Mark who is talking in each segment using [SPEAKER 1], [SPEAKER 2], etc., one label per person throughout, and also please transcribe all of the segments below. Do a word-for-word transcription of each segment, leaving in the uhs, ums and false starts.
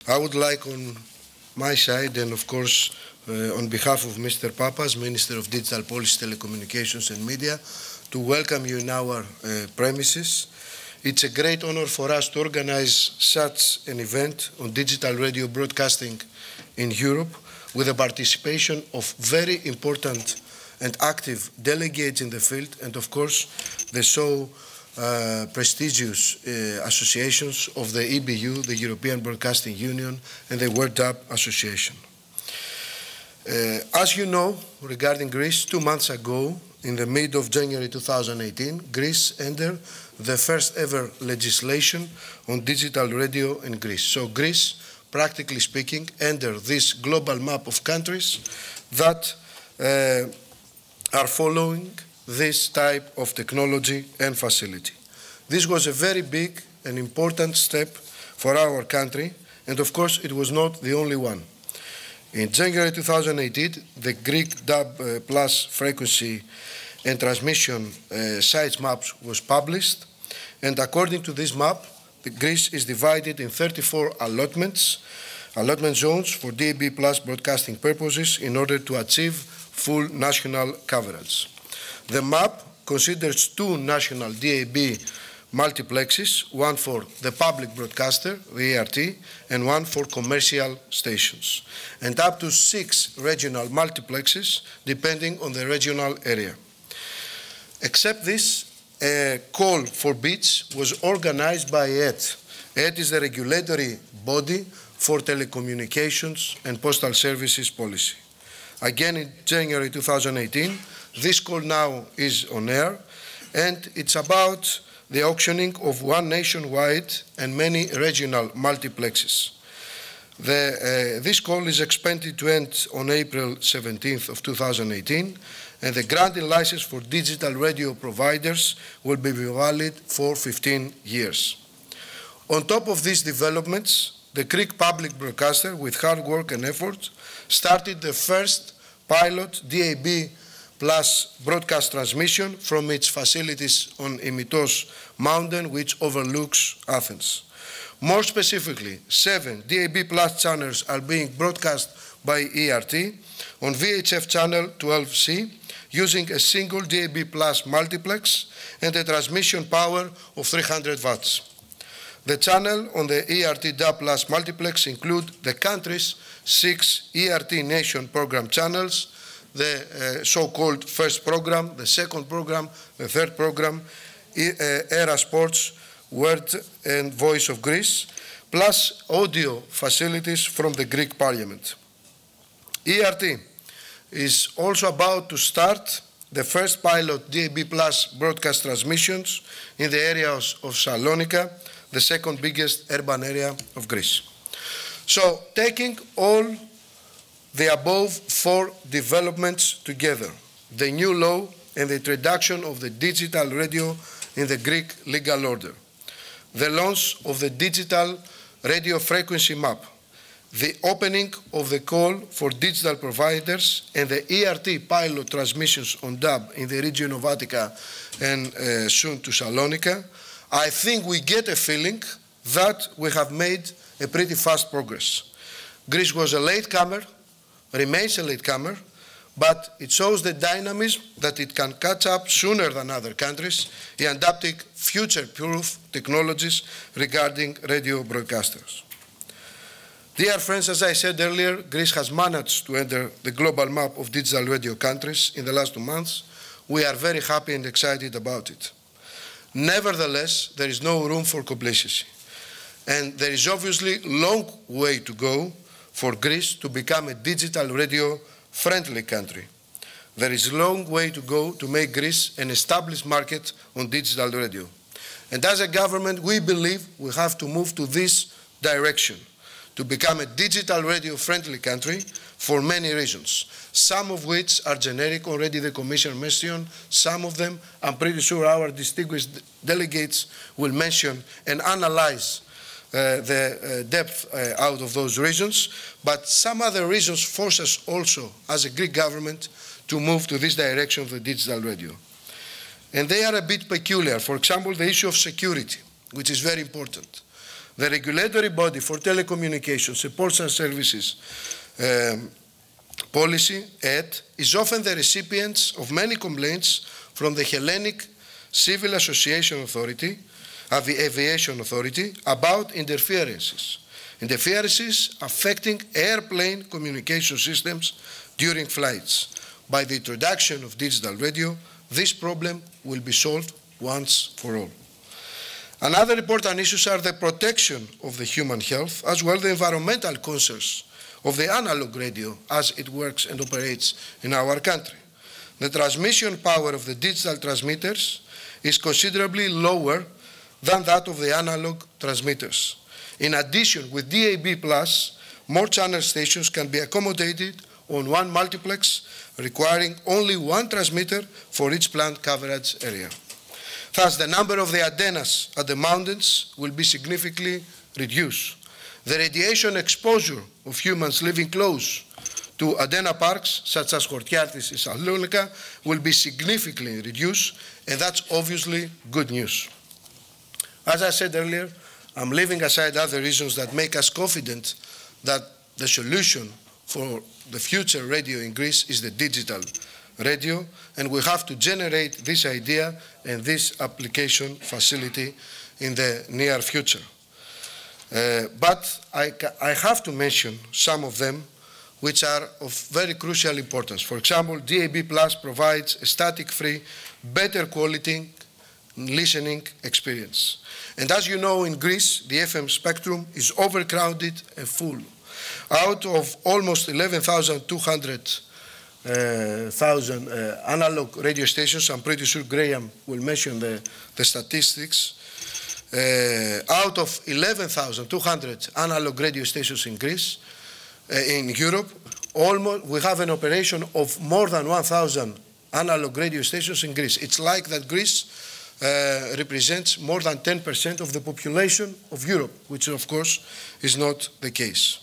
[SPEAKER 1] I would like on my side, and of course uh, on behalf of Mister Papas, Minister of Digital Policy, Telecommunications and Media, to welcome you in our uh, premises. It's a great honor for us to organize such an event on digital radio broadcasting in Europe with the participation of very important and active delegates in the field, and of course the so uh, prestigious uh, associations of the E B U, the European Broadcasting Union, and the World Hub Association. Uh, as you know, regarding Greece, two months ago, in the mid of January two thousand eighteen, Greece entered the first ever legislation on digital radio in Greece. So Greece, practically speaking, entered this global map of countries that uh, are following this type of technology and facility. This was a very big and important step for our country, and of course it was not the only one. In January two thousand eighteen, the Greek D A B uh, Plus frequency and transmission uh, sites maps was published, and according to this map, the Greece is divided in thirty-four allotments, allotment zones for D A B Plus broadcasting purposes in order to achieve full national coverage. The map considers two national D A B multiplexes, one for the public broadcaster, the E R T, and one for commercial stations, and up to six regional multiplexes depending on the regional area. Except this, a call for bids was organized by E T. E T is the regulatory body for telecommunications and postal services policy. Again, in January two thousand eighteen, this call now is on air, and it's about the auctioning of one nationwide and many regional multiplexes. The, uh, this call is expected to end on April seventeenth of two thousand eighteen, and the granting license for digital radio providers will be valid for fifteen years. On top of these developments, the Greek public broadcaster, with hard work and effort, started the first pilot D A B plus broadcast transmission from its facilities on Imitos Mountain, which overlooks Athens. More specifically, seven D A B plus channels are being broadcast by E R T on V H F channel twelve C using a single D A B plus multiplex and a transmission power of three hundred watts. The channel on the E R T D A B plus multiplex include the country's six E R T nation program channels, the uh, so-called first program, the second program, the third program, e uh, Era Sports, Word and Voice of Greece, plus audio facilities from the Greek Parliament. E R T is also about to start the first pilot D A B plus broadcast transmissions in the areas of Salonika, the second biggest urban area of Greece. So, taking all the above four developments together, the new law and the introduction of the digital radio in the Greek legal order, the launch of the digital radio frequency map, the opening of the call for digital providers, and the E R T pilot transmissions on D A B in the region of Attica and uh, soon to Salonika, I think we get a feeling that we have made a pretty fast progress. Greece was a latecomer, remains a latecomer, but it shows the dynamism that it can catch up sooner than other countries in adapting future-proof technologies regarding radio broadcasters. Dear friends, as I said earlier, Greece has managed to enter the global map of digital radio countries in the last two months. We are very happy and excited about it. Nevertheless, there is no room for complacency, and there is obviously a long way to go for Greece to become a digital radio-friendly country. There is a long way to go to make Greece an established market on digital radio. And as a government, we believe we have to move to this direction, to become a digital radio-friendly country for many reasons, some of which are generic, already the Commission mentioned. Some of them, I'm pretty sure our distinguished delegates will mention and analyze Uh, the uh, depth uh, out of those reasons, but some other reasons force us also, as a Greek government, to move to this direction of the digital radio. And they are a bit peculiar. For example, the issue of security, which is very important. The regulatory body for telecommunications and postal services um, policy, E D, is often the recipient of many complaints from the Hellenic Civil Association Authority, Aviation Authority, about interferences. Interferences affecting airplane communication systems during flights. By the introduction of digital radio, this problem will be solved once for all. Another important issues are the protection of the human health, as well as the environmental concerns of the analog radio as it works and operates in our country. The transmission power of the digital transmitters is considerably lower than that of the analog transmitters. In addition, with D A B plus, more channel stations can be accommodated on one multiplex, requiring only one transmitter for each plant coverage area. Thus, the number of the antennas at the mountains will be significantly reduced. The radiation exposure of humans living close to antenna parks, such as Chortiartis and Salonika, will be significantly reduced, and that's obviously good news. As I said earlier, I'm leaving aside other reasons that make us confident that the solution for the future radio in Greece is the digital radio, and we have to generate this idea and this application facility in the near future. Uh, but I, I have to mention some of them which are of very crucial importance. For example, D A B plus provides a static-free, better quality listening experience. And as you know, in Greece, the F M spectrum is overcrowded and full. Out of almost eleven thousand two hundred uh, thousand, uh, analog radio stations, I'm pretty sure Graham will mention the, the statistics, uh, out of eleven thousand two hundred analog radio stations in Greece, uh, in Europe, almost, we have an operation of more than one thousand analog radio stations in Greece. It's like that Greece uh, represents more than ten percent of the population of Europe, which of course is not the case.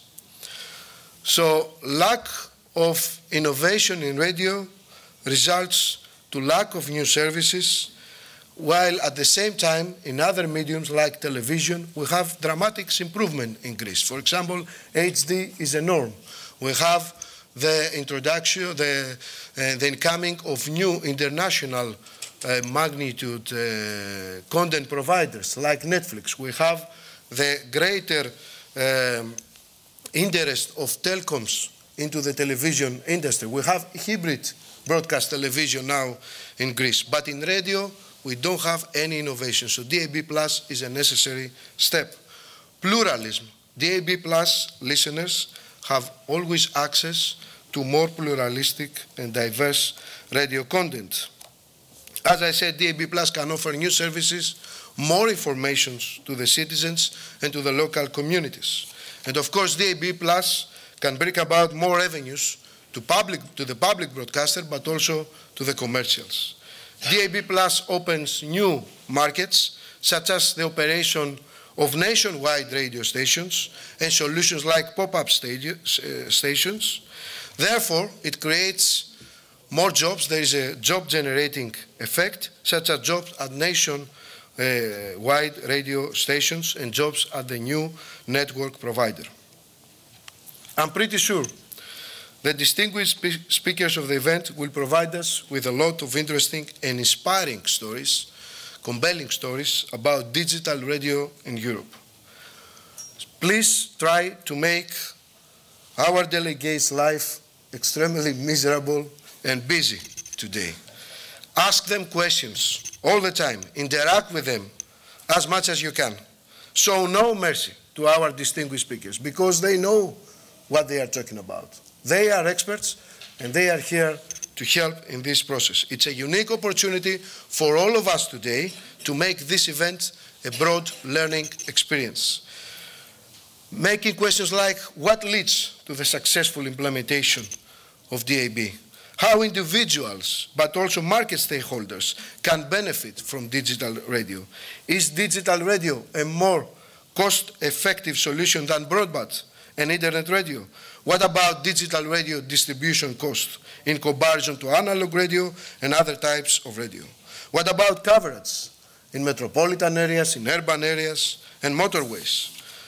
[SPEAKER 1] So lack of innovation in radio results to lack of new services, while at the same time in other mediums like television we have dramatic improvement in Greece. For example, H D is a norm. We have the introduction, the, uh, the incoming of new international uh, magnitude uh, content providers like Netflix. We have the greater um, interest of telecoms into the television industry. We have hybrid broadcast television now in Greece, but in radio we don't have any innovation. So D A B plus is a necessary step. Pluralism. D A B plus listeners have always access to more pluralistic and diverse radio content. As I said, D A B plus can offer new services, more information to the citizens and to the local communities. And of course, D A B plus can bring about more revenues to, public, to the public broadcaster, but also to the commercials. D A B plus opens new markets, such as the operation of nationwide radio stations and solutions like pop-up uh, stations. Therefore, it creates more jobs. There is a job-generating effect, such as jobs at nationwide radio stations and jobs at the new network provider. I'm pretty sure the distinguished spe speakers of the event will provide us with a lot of interesting and inspiring stories, compelling stories about digital radio in Europe. Please try to make our delegates' life extremely miserable and busy today. Ask them questions all the time. Interact with them as much as you can. Show no mercy to our distinguished speakers because they know what they are talking about. They are experts and they are here to help in this process. It's a unique opportunity for all of us today to make this event a broad learning experience. Making questions like what leads to the successful implementation of D A B? How individuals, but also market stakeholders, can benefit from digital radio? Is digital radio a more cost-effective solution than broadband and internet radio? What about digital radio distribution cost in comparison to analog radio and other types of radio? What about coverage in metropolitan areas, in urban areas, and motorways?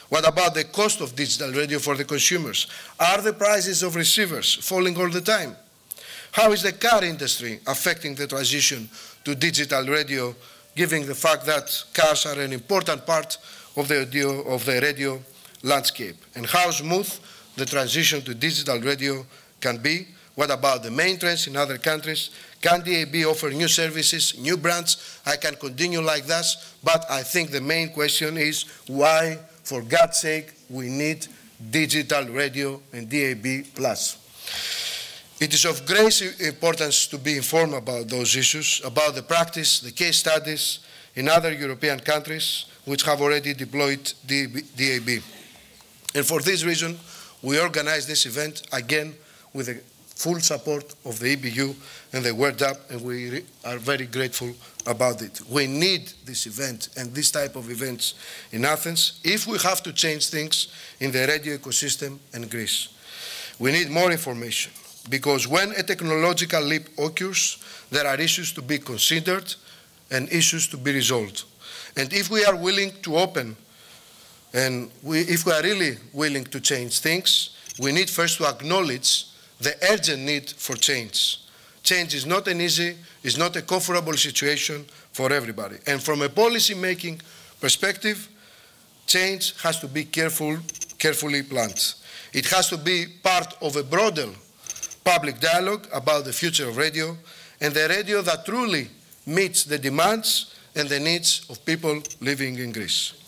[SPEAKER 1] What about the cost of digital radio for the consumers? Are the prices of receivers falling all the time? How is the car industry affecting the transition to digital radio, given the fact that cars are an important part of the, audio, of the radio landscape? And how smooth the transition to digital radio can be? What about the main trends in other countries? Can D A B offer new services, new brands? I can continue like this, but I think the main question is why, for God's sake, we need digital radio and D A B plus. It is of great importance to be informed about those issues, about the practice, the case studies in other European countries which have already deployed D A B. And for this reason, we organize this event again with the full support of the E B U and the Word Up, and we are very grateful about it. We need this event and this type of events in Athens if we have to change things in the radio ecosystem in Greece. We need more information, because when a technological leap occurs, there are issues to be considered and issues to be resolved. And if we are willing to open, and we, if we are really willing to change things, we need first to acknowledge the urgent need for change. Change is not an easy, is not a comfortable situation for everybody. And from a policy-making perspective, change has to be careful, carefully planned. It has to be part of a broader public dialogue about the future of radio, and the radio that truly meets the demands and the needs of people living in Greece.